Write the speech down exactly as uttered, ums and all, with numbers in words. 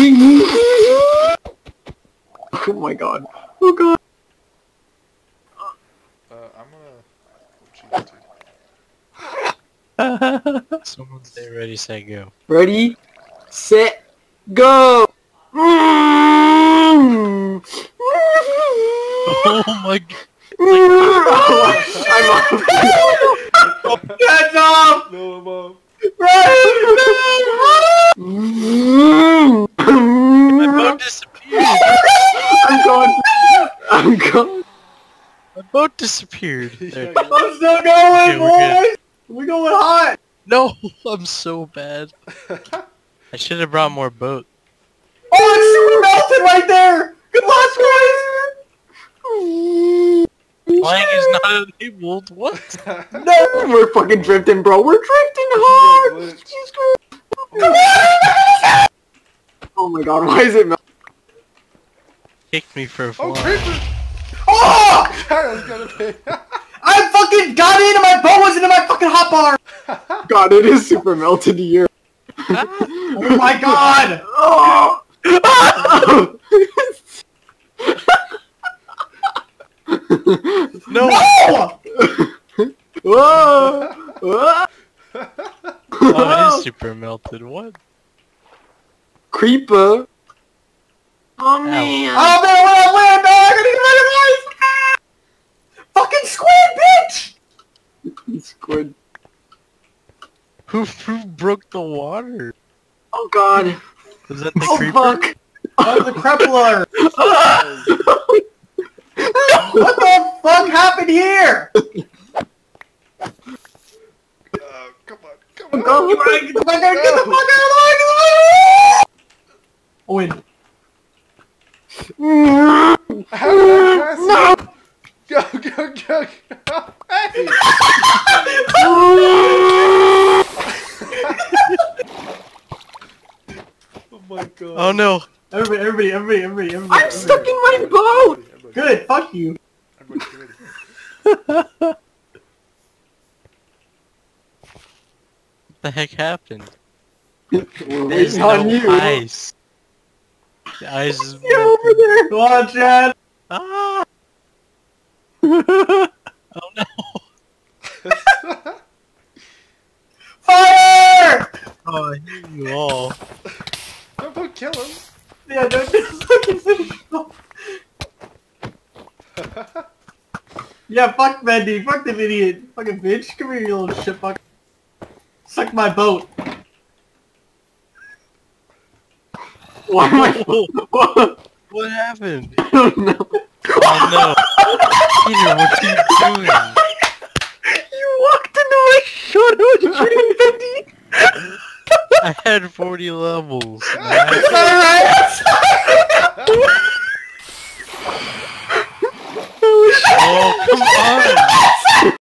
Oh my god. Oh god. Uh, I'm gonna... What you Someone say ready, set, go. Ready, set, go! Oh my god. I'm off. That's off! No, I'm off. My boat disappeared. I'm going. I'm going. My boat disappeared. There. Yeah, I'm still going, Okay, we're boys! We going hot! No, I'm so bad. I should have brought more boat. Oh, it's super melted right there! Good luck, boys! Flying is not enabled. What? No, we're fucking drifting, bro. We're drifting hard. Oh my god, why is it melting? Kicked me for a Oh, fly. creeper! Oh! God, I was gonna pay. I fucking got in and my boat wasn't in my fucking hotbar! God, it is super melted here. Oh my god! Oh! No! No! Whoa! Whoa! Oh, it is super melted. What? Creeper. Oh man. Oh man, where I land, dog! I need to fucking squid, bitch! Squid. Who, who broke the water? Oh god. Was that the Oh creeper? fuck. That was a crippler! What the fuck happened here? Uh, come on, come on. Go. Get the fuck out, get the fuck out of the way! Owen. How did I pass No. it? Go, go, go, go! Hey! Oh my god. Oh no! Everybody, everybody, everybody, everybody, everybody. I'm everybody. stuck in my boat. Everybody, Good, fuck you. everybody, get ready. What the heck happened? We're There's waiting on no you. ice. The ice is You're over there. Come on, Chad. Ah! Oh no! Fire! Oh, I hate you all. Don't go kill him. Yeah, don't just fucking finish him off. Yeah, fuck Mendy. Fuck the idiot. Fucking bitch. Come here, you little shitfuck. Suck my boat. Why am I? What? What happened? I don't know. Oh no! Peter, what are you doing? You walked into my shadow, shooting Bendy. I had forty levels. Alright!